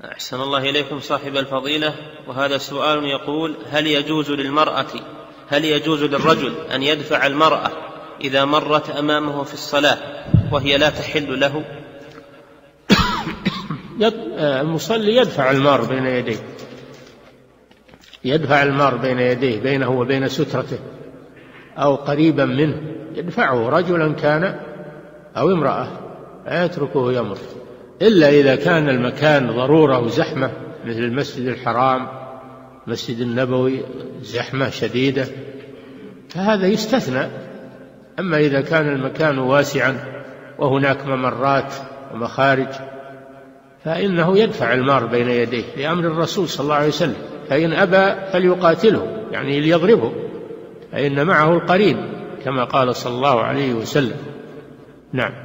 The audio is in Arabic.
أحسن الله إليكم صاحب الفضيلة، وهذا سؤال يقول: هل يجوز للرجل أن يدفع المرأة إذا مرت أمامه في الصلاة وهي لا تحل له؟ المصلي يدفع المار بين يديه، يدفع المار بين يديه بينه وبين سترته أو قريبا منه، يدفعه رجلا كان أو امرأة، لا يتركه يمر، إلا إذا كان المكان ضرورة وزحمة مثل المسجد الحرام، مسجد النبوي، زحمة شديدة، فهذا يستثنى. أما إذا كان المكان واسعا وهناك ممرات ومخارج فإنه يدفع المار بين يديه لأمر الرسول صلى الله عليه وسلم: فإن أبى فليقاتله، يعني ليضربه، فإن معه القرين، كما قال صلى الله عليه وسلم. نعم.